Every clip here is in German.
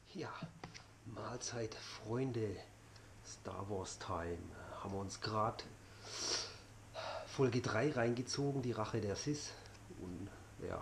Ja, Mahlzeit, Freunde, Star Wars Time. Haben wir uns gerade Folge 3 reingezogen, die Rache der Sith. Und ja,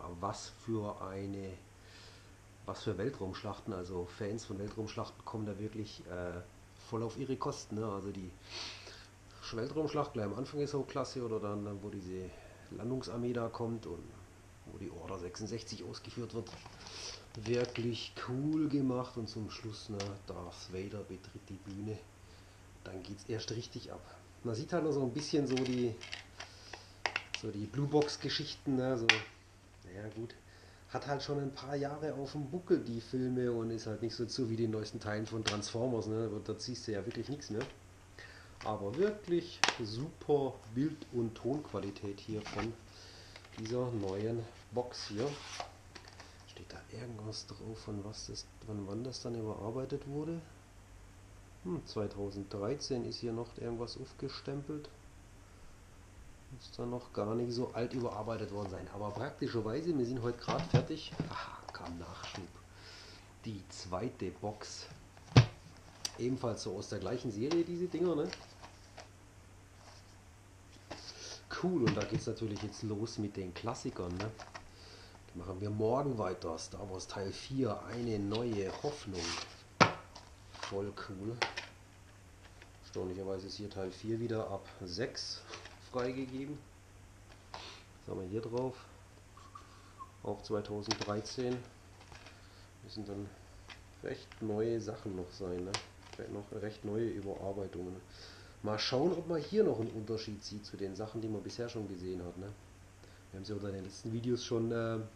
was für Weltraumschlachten. Also Fans von Weltraumschlachten kommen da wirklich voll auf ihre Kosten. Ne? Also die Weltraumschlacht gleich am Anfang ist auch klasse, oder dann, wo diese Landungsarmee da kommt und wo die Order 66 ausgeführt wird. Wirklich cool gemacht, und zum Schluss, ne, Darth Vader betritt die Bühne. Dann geht es erst richtig ab. Man sieht halt noch so ein bisschen so die Blue Box Geschichten, ne, so, naja gut, hat halt schon ein paar Jahre auf dem Buckel die Filme und ist halt nicht so wie die neuesten Teilen von Transformers, ne, da ziehst du ja wirklich nichts mehr. Aber wirklich super Bild- und Tonqualität hier von dieser neuen Box hier. Steht da irgendwas drauf, von wann das dann überarbeitet wurde? 2013 ist hier noch irgendwas aufgestempelt. Muss dann noch gar nicht so alt überarbeitet worden sein. Aber praktischerweise, wir sind heute gerade fertig. Aha, kam Nachschub. Die zweite Box. Ebenfalls so aus der gleichen Serie, diese Dinger, ne? Cool, und da geht es natürlich jetzt los mit den Klassikern, ne? Die machen wir morgen weiter. Star Wars Teil 4, eine neue Hoffnung. Voll cool. Erstaunlicherweise ist hier Teil 4 wieder ab 6 freigegeben. Was haben wir hier drauf? Auch 2013. Müssen dann recht neue Sachen noch sein, ne? Noch recht neue Überarbeitungen. Mal schauen, ob man hier noch einen Unterschied sieht zu den Sachen, die man bisher schon gesehen hat, ne? Wir haben sie unter den letzten Videos schon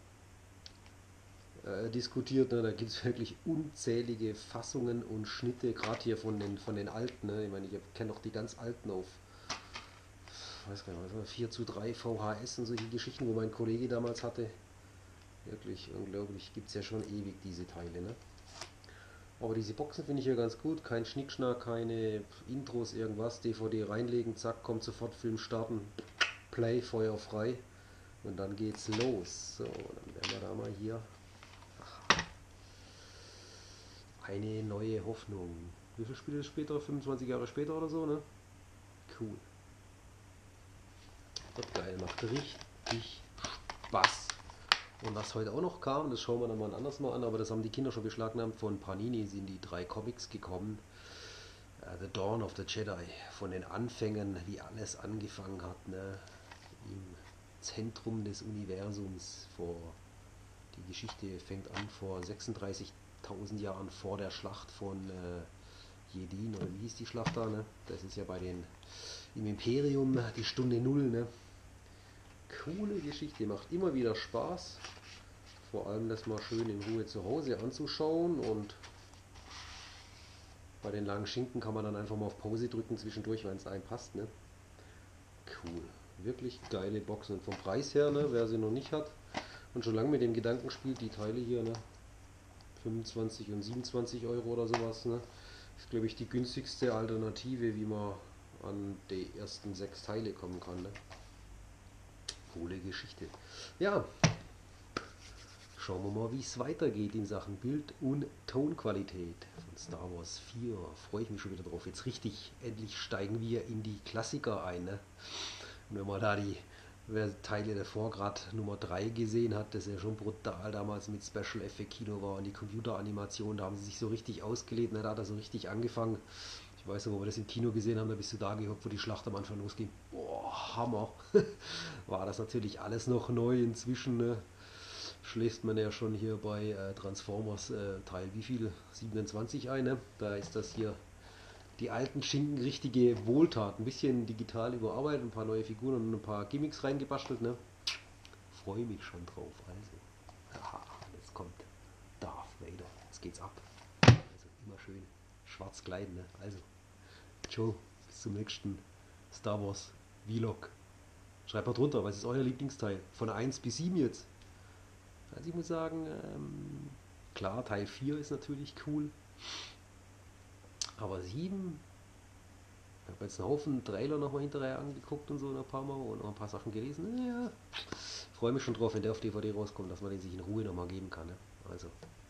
diskutiert, ne? Da gibt es wirklich unzählige Fassungen und Schnitte, gerade hier von den alten, ne? Ich meine, ich kenne noch die ganz alten auf, weiß gar nicht, 4:3 VHS und solche Geschichten, wo mein Kollege damals hatte. Wirklich unglaublich, gibt es ja schon ewig diese Teile, ne? Aber diese Boxen finde ich ja ganz gut, kein Schnickschnack, keine Intros, irgendwas, DVD reinlegen, zack, kommt sofort Film starten, Play, Feuer frei und dann geht's los. So, dann werden wir da mal hier eine neue Hoffnung. Wie viele Spiele später? 25 Jahre später oder so, ne? Cool. Wird geil, macht richtig Spaß. Und was heute auch noch kam, das schauen wir dann mal anders mal an, aber das haben die Kinder schon beschlagnahmt, von Panini sind die 3 Comics gekommen. The Dawn of the Jedi, von den Anfängen, wie alles angefangen hat, ne? Im Zentrum des Universums. Die Geschichte fängt an vor 36.000 Jahren, vor der Schlacht von Jedin, oder wie hieß die Schlacht da, ne? Das ist ja im Imperium die Stunde Null, ne? Coole Geschichte, macht immer wieder Spaß. Vor allem das mal schön in Ruhe zu Hause anzuschauen, und bei den langen Schinken kann man dann einfach mal auf Pause drücken zwischendurch, wenn es einem passt, ne? Cool. Wirklich geile Boxen. Und vom Preis her, ne, wer sie noch nicht hat und schon lange mit dem Gedanken spielt, die Teile hier, ne, 25 und 27 Euro oder sowas, ne, ist, glaube ich, die günstigste Alternative, wie man an die ersten 6 Teile kommen kann, ne? Coole Geschichte. Ja, schauen wir mal, wie es weitergeht in Sachen Bild- und Tonqualität von Star Wars 4. Freue ich mich schon wieder drauf. Jetzt richtig, endlich steigen wir in die Klassiker ein, ne? Und wenn man da wer Teile davor, gerade Nummer 3 gesehen hat, das ja schon brutal damals mit Special Effect Kino war, und die Computeranimation, da haben sie sich so richtig ausgelebt, ne? Da hat er so richtig angefangen. Ich weiß noch, wo wir das im Kino gesehen haben, da bist du da gehockt, wo die Schlacht am Anfang losging. Boah, Hammer. War das natürlich alles noch neu inzwischen, ne? Schläft man ja schon hier bei Transformers Teil wie viel? 27 ein, ne? Da ist das hier die alten Schinken richtige Wohltat. Ein bisschen digital überarbeitet, ein paar neue Figuren und ein paar Gimmicks reingebastelt, ne? Freue mich schon drauf. Also, aha, jetzt kommt Darth Vader. Jetzt geht's ab. Also immer schön schwarz kleiden, ne? Also, Joe, bis zum nächsten Star Wars Vlog. Schreibt mal drunter, was ist euer Lieblingsteil? Von 1 bis 7 jetzt. Also ich muss sagen, klar, Teil 4 ist natürlich cool. Aber 7, ich habe jetzt einen Haufen Trailer nochmal hinterher angeguckt und so ein paar Mal und noch ein paar Sachen gelesen. Ja, freue mich schon drauf, wenn der auf DVD rauskommt, dass man den sich in Ruhe nochmal geben kann. Ne? Also,